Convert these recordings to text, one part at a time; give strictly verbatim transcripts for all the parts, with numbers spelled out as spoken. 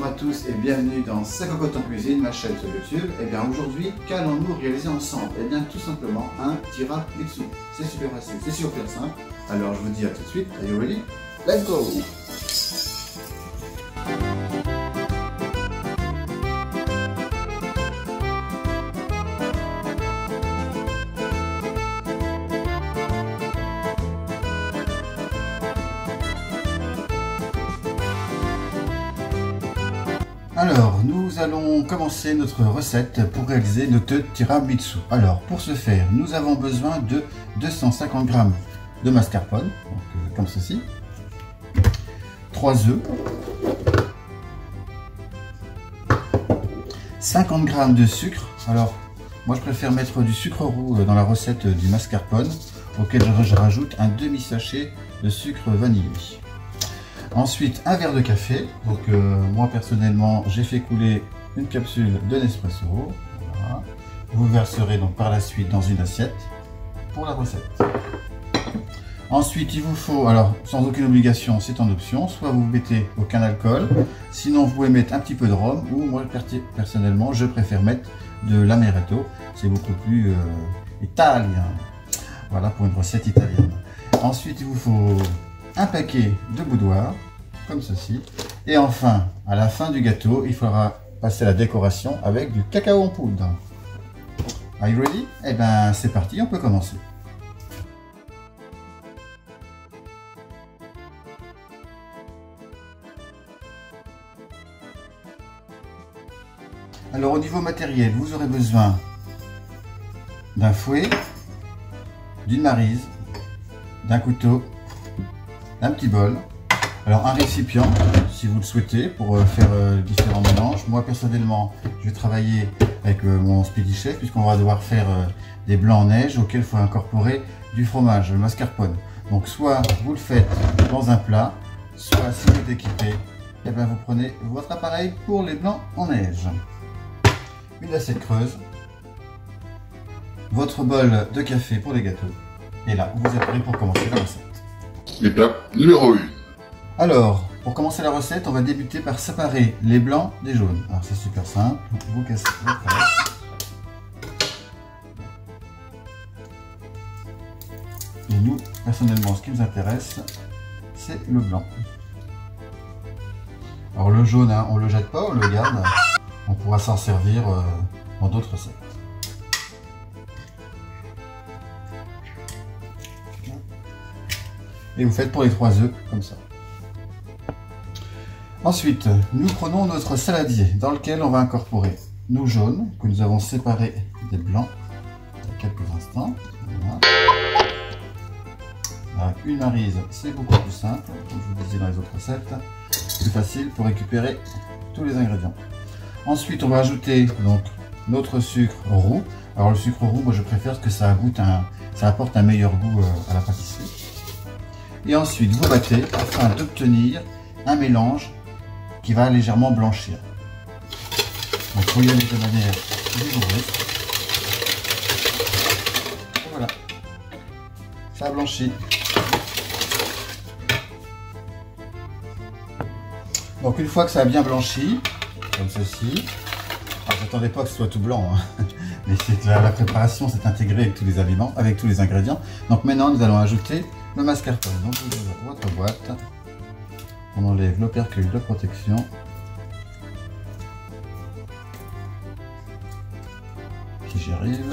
à tous et bienvenue dans C'est Cocotte en cuisine, ma chaîne sur YouTube. Et bien aujourd'hui, qu'allons-nous réaliser ensemble? Et bien tout simplement un tiramisu. C'est super facile, c'est super simple. Alors je vous dis à tout de suite. Are you ready? Let's go! Alors, nous allons commencer notre recette pour réaliser notre tiramisu. Alors, pour ce faire, nous avons besoin de deux cent cinquante grammes de mascarpone, donc, euh, comme ceci, trois œufs, cinquante grammes de sucre. Alors, moi je préfère mettre du sucre roux dans la recette du mascarpone, auquel je rajoute un demi-sachet de sucre vanillé. Ensuite, un verre de café. Donc, euh, moi personnellement, j'ai fait couler une capsule de Nespresso. Voilà. Vous verserez donc par la suite dans une assiette pour la recette. Ensuite, il vous faut, alors sans aucune obligation, c'est en option, soit vous mettez aucun alcool, sinon vous pouvez mettre un petit peu de rhum, ou moi personnellement, je préfère mettre de l'amaretto. C'est beaucoup plus euh, italien. Voilà pour une recette italienne. Ensuite, il vous faut un paquet de boudoir, comme ceci. Et enfin, à la fin du gâteau, il faudra passer la décoration avec du cacao en poudre. Are you ready? Eh bien, c'est parti, on peut commencer. Alors, au niveau matériel, vous aurez besoin d'un fouet, d'une maryse, d'un couteau, un petit bol, alors un récipient si vous le souhaitez pour faire euh, différents mélanges. Moi personnellement je vais travailler avec euh, mon Speedy Chef puisqu'on va devoir faire euh, des blancs en neige auxquels il faut incorporer du fromage, le mascarpone. Donc soit vous le faites dans un plat, soit si vous êtes équipé, et bien vous prenez votre appareil pour les blancs en neige. Une assiette creuse, votre bol de café pour les gâteaux, et là vous êtes prêt pour commencer la recette. Étape numéro un. Alors, pour commencer la recette, on va débuter par séparer les blancs des jaunes. Alors c'est super simple, vous cassez votre assiette. Et nous, personnellement, ce qui nous intéresse, c'est le blanc. Alors le jaune, hein, on ne le jette pas, on le garde. On pourra s'en servir euh, dans d'autres recettes. Et vous faites pour les trois œufs comme ça. Ensuite, nous prenons notre saladier dans lequel on va incorporer nos jaunes que nous avons séparés des blancs il y a quelques instants. Voilà. Avec une maryse, c'est beaucoup plus simple, comme je vous disais dans les autres recettes, plus facile pour récupérer tous les ingrédients. Ensuite, on va ajouter donc notre sucre roux. Alors le sucre roux, moi je préfère que ça goûte un, ça apporte un meilleur goût à la pâtisserie. Et ensuite, vous battez afin d'obtenir un mélange qui va légèrement blanchir. Donc, il faut y aller de manière rigoureuse. Voilà, ça a blanchi. Donc, une fois que ça a bien blanchi, comme ceci, alors j'attendais pas que ce soit tout blanc, hein. Mais c'est la, la préparation s'est intégrée avec tous les aliments, avec tous les ingrédients. Donc maintenant, nous allons ajouter le mascarpone. Donc vous ouvrez votre boîte, on enlève l'opercule de protection, si j'y arrive,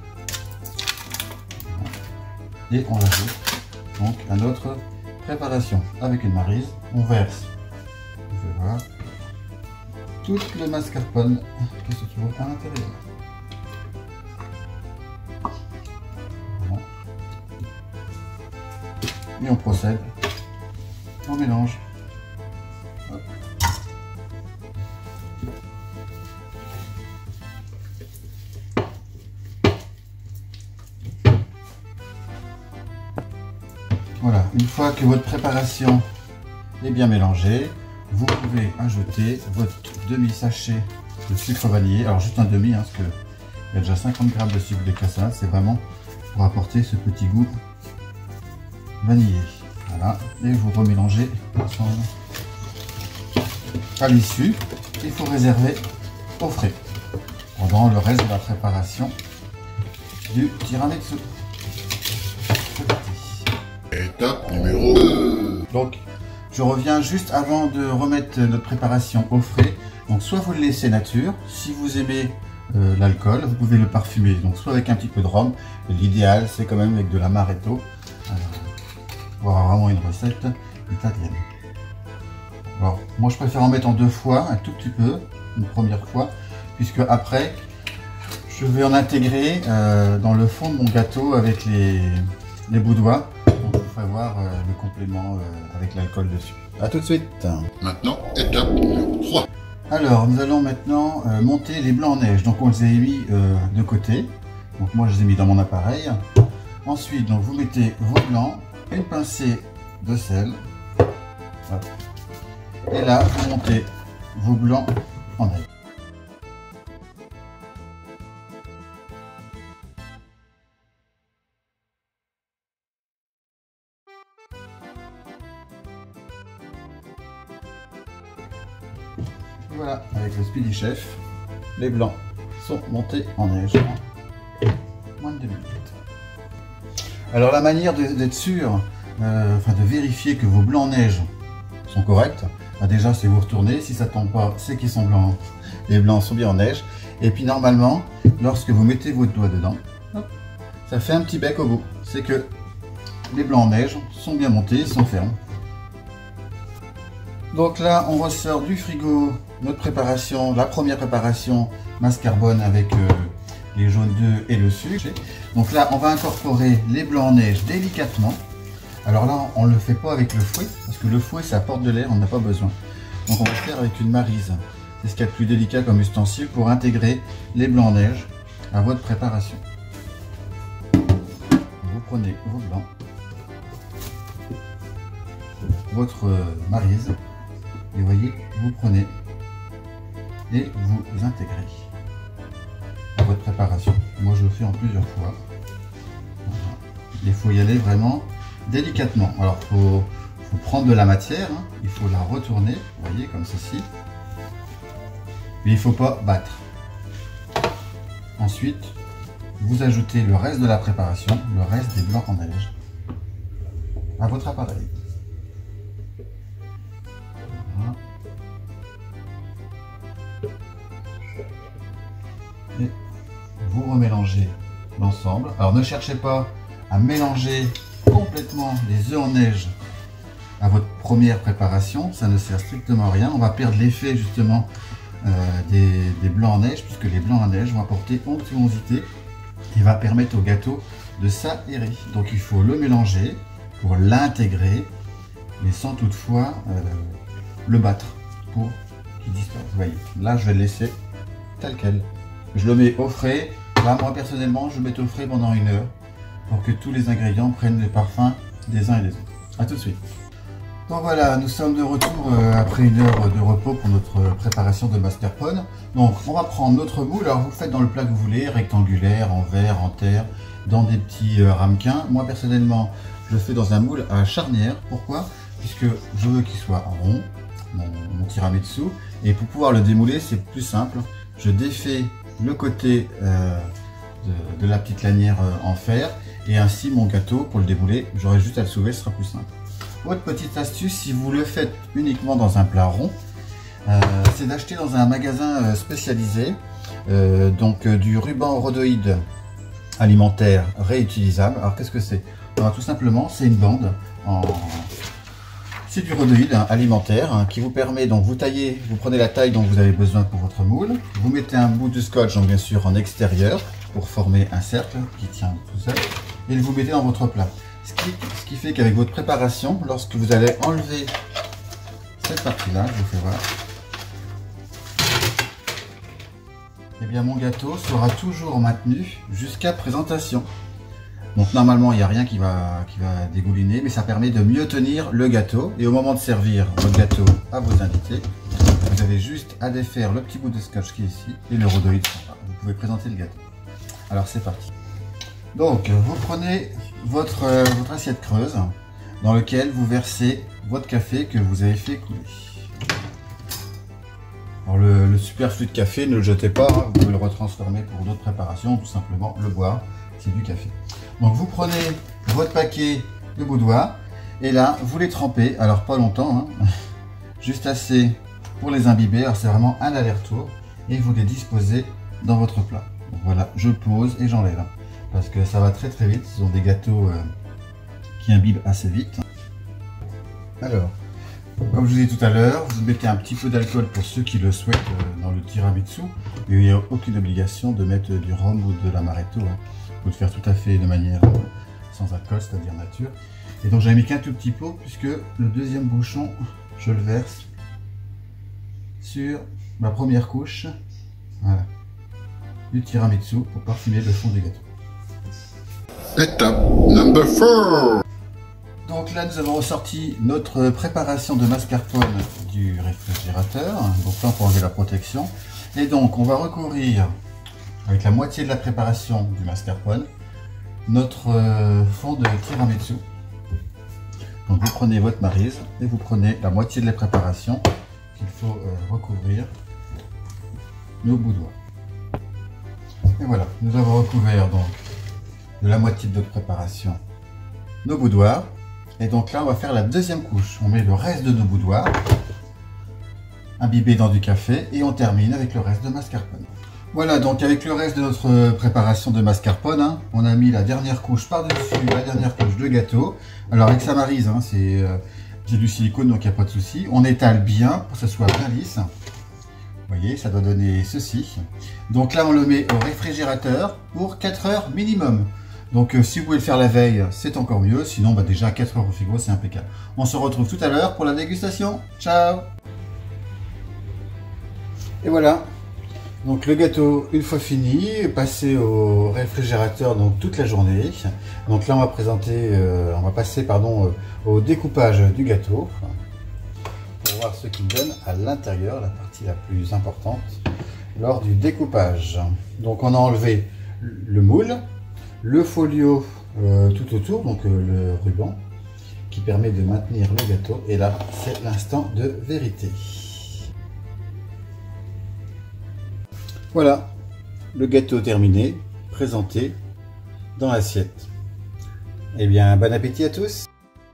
et on ajoute donc à notre préparation avec une maryse. On verse, vous pouvez voir, tout le mascarpone qui se trouve à l'intérieur. Et on procède au mélange. Hop. Voilà, une fois que votre préparation est bien mélangée, vous pouvez ajouter votre demi-sachet de sucre vanillé. Alors juste un demi, hein, parce qu'il y a déjà cinquante grammes de sucre de cassonade, c'est vraiment pour apporter ce petit goût vanillé. Voilà, et vous remélangez ensemble. à l'issue, il faut réserver au frais pendant le reste de la préparation du tiramisu. C'est parti. Étape numéro deux. Donc, je reviens juste avant de remettre notre préparation au frais. Donc, soit vous le laissez nature, si vous aimez euh, l'alcool, vous pouvez le parfumer. Donc, soit avec un petit peu de rhum. L'idéal, c'est quand même avec de l'amaretto. Euh, pour avoir vraiment une recette italienne. Alors, moi, je préfère en mettre en deux fois, un tout petit peu, une première fois, puisque après, je vais en intégrer euh, dans le fond de mon gâteau avec les, les bouts de doigts. Donc, je vous ferai voir euh, le complément euh, avec l'alcool dessus. A tout de suite. Maintenant, étape numéro trois. Alors, nous allons maintenant euh, monter les blancs en neige. Donc, on les a mis euh, de côté. Donc, moi, je les ai mis dans mon appareil. Ensuite, donc, vous mettez vos blancs, une pincée de sel. Hop. Et là, vous montez vos blancs en neige. Voilà, avec le Speedy Chef, les blancs sont montés en neige en moins de deux minutes. Alors la manière d'être sûr, euh, enfin de vérifier que vos blancs en neige sont corrects, bah déjà c'est vous retourner, si ça ne tombe pas, c'est qu'ils sont blancs, les blancs sont bien en neige. Et puis normalement, lorsque vous mettez votre doigt dedans, hop, ça fait un petit bec au bout. C'est que les blancs en neige sont bien montés, sont fermes. Donc là, on ressort du frigo notre préparation, la première préparation mascarpone avec euh, les jaunes d'œufs et le sucre. Donc là, on va incorporer les blancs en neige délicatement. Alors là, on ne le fait pas avec le fouet, parce que le fouet, ça apporte de l'air, on n'a pas besoin. Donc on va le faire avec une maryse. C'est ce qu'il y a de plus délicat comme ustensile pour intégrer les blancs en neige à votre préparation. Vous prenez vos blancs, votre maryse, et vous voyez, vous prenez et vous intégrez à votre préparation. Moi, je le fais en plusieurs fois. Voilà. Il faut y aller vraiment délicatement. Alors, il faut, faut prendre de la matière, hein. Il faut la retourner, vous voyez, comme ceci. Mais il ne faut pas battre. Ensuite, vous ajoutez le reste de la préparation, le reste des blancs en neige, à votre appareil. Voilà. Et vous remélangez l'ensemble. Alors ne cherchez pas à mélanger complètement les œufs en neige à votre première préparation, ça ne sert strictement à rien. On va perdre l'effet justement euh, des, des blancs en neige, puisque les blancs en neige vont apporter onctuosité et va permettre au gâteau de s'aérer. Donc il faut le mélanger pour l'intégrer, mais sans toutefois euh, le battre pour qu'il disparaisse. Vous voyez, là je vais le laisser tel quel. Je le mets au frais. Là, moi personnellement, je le mets au frais pendant une heure pour que tous les ingrédients prennent les parfums des uns et des autres. A tout de suite. Donc voilà, nous sommes de retour euh, après une heure de repos pour notre préparation de mascarpone. Donc on va prendre notre moule. Alors vous faites dans le plat que vous voulez, rectangulaire, en verre, en terre, dans des petits euh, ramequins. Moi personnellement, je le fais dans un moule à charnière. Pourquoi? Puisque je veux qu'il soit rond, mon, mon tiramisu. Et pour pouvoir le démouler, c'est plus simple. Je défais le côté euh, de, de la petite lanière euh, en fer. Et ainsi, mon gâteau, pour le démouler, j'aurai juste à le soulever, ce sera plus simple. Autre petite astuce, si vous le faites uniquement dans un plat rond, euh, c'est d'acheter dans un magasin euh, spécialisé euh, donc euh, du ruban rhodoïde alimentaire réutilisable. Alors qu'est-ce que c'est? Tout simplement, c'est une bande en... C'est du rhodoïde hein, alimentaire hein, qui vous permet, donc vous taillez, vous prenez la taille dont vous avez besoin pour votre moule, vous mettez un bout de scotch, donc bien sûr en extérieur, pour former un cercle qui tient tout seul, et vous mettez dans votre plat. Ce qui, ce qui fait qu'avec votre préparation, lorsque vous allez enlever cette partie-là, je vous fais voir, et bien mon gâteau sera toujours maintenu jusqu'à présentation. Donc normalement il n'y a rien qui va, qui va dégouliner, mais ça permet de mieux tenir le gâteau. Et au moment de servir votre gâteau à vos invités, vous avez juste à défaire le petit bout de scotch qui est ici et le rhodoïde. Vous pouvez présenter le gâteau. Alors c'est parti. Donc vous prenez votre, euh, votre assiette creuse dans laquelle vous versez votre café que vous avez fait couler. Alors le, le superflu de café, ne le jetez pas, hein, vous pouvez le retransformer pour d'autres préparations, tout simplement le boire, c'est du café. Donc vous prenez votre paquet de boudoir et là vous les trempez, alors pas longtemps, hein, juste assez pour les imbiber, alors c'est vraiment un aller-retour et vous les disposez dans votre plat. Donc voilà, je pose et j'enlève, hein, parce que ça va très très vite, ce sont des gâteaux euh, qui imbibent assez vite. Alors, comme je vous ai dit tout à l'heure, vous mettez un petit peu d'alcool pour ceux qui le souhaitent euh, dans le tiramisu. Et il n'y a aucune obligation de mettre du rhum ou de l'amaretto. Hein. Vous pouvez le faire tout à fait de manière euh, sans alcool, c'est-à-dire nature. Et donc j'avais mis qu'un tout petit pot puisque le deuxième bouchon, je le verse sur ma première couche, voilà, du tiramisu pour parfumer le fond du gâteau. Étape number four. Donc là, nous avons ressorti notre préparation de mascarpone du réfrigérateur. Donc là, pour enlever la protection. Et donc, on va recouvrir avec la moitié de la préparation du mascarpone notre fond de tiramisu. Donc vous prenez votre maryse et vous prenez la moitié de la préparation qu'il faut recouvrir nos boudoirs. Et voilà, nous avons recouvert donc de la moitié de notre préparation nos boudoirs. Et donc là, on va faire la deuxième couche. On met le reste de nos boudoirs imbibés dans du café et on termine avec le reste de mascarpone. Voilà, donc avec le reste de notre préparation de mascarpone, hein, on a mis la dernière couche par-dessus, la dernière couche de gâteau. Alors avec sa maryse, hein, c'est euh, du silicone, donc il n'y a pas de souci. On étale bien pour que ce soit bien lisse. Vous voyez, ça doit donner ceci. Donc là, on le met au réfrigérateur pour quatre heures minimum. Donc euh, si vous pouvez le faire la veille, c'est encore mieux. Sinon, bah, déjà quatre heures au frigo, c'est impeccable. On se retrouve tout à l'heure pour la dégustation. Ciao! Et voilà. Donc le gâteau, une fois fini, est passé au réfrigérateur donc toute la journée. Donc là, on va présenter, euh, on va passer pardon euh, au découpage du gâteau pour voir ce qu'il donne à l'intérieur, la partie la plus importante lors du découpage. Donc on a enlevé le moule, le folio euh, tout autour, donc euh, le ruban qui permet de maintenir le gâteau. Et là, c'est l'instant de vérité. Voilà, le gâteau terminé, présenté dans l'assiette. Eh bien, bon appétit à tous!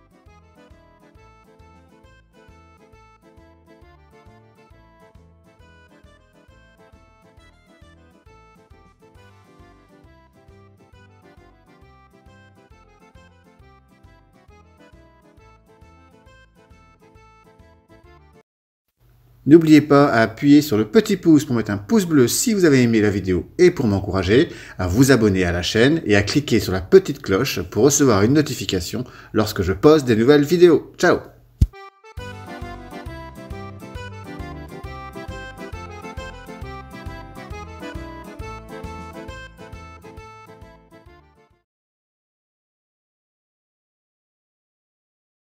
N'oubliez pas à appuyer sur le petit pouce pour mettre un pouce bleu si vous avez aimé la vidéo et pour m'encourager, à vous abonner à la chaîne et à cliquer sur la petite cloche pour recevoir une notification lorsque je poste des nouvelles vidéos. Ciao!